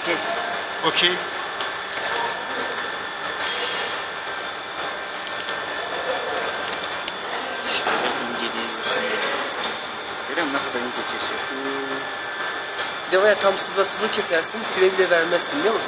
Okey. Görüyor musun ne kadar ince kesiyor? Bir de var ya tam sıvı kesersin, file bile vermezsin biliyor musun?